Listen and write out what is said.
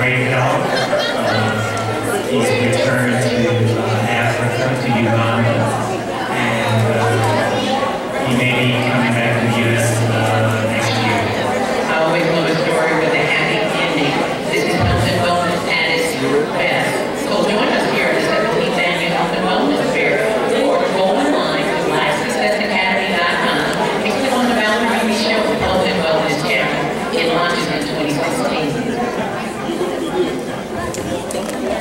great help. He's returned to Africa, to Uganda, and he may be coming back to the U.S. next year. I always love a story with a happy ending. This is Health and Wellness at its best. So join us here at the 17th Annual Health and Wellness Fair or go online to LifeSuccessAcademy.com and click on the Valerie Reed Show Health and Wellness channel. It launches in 2016.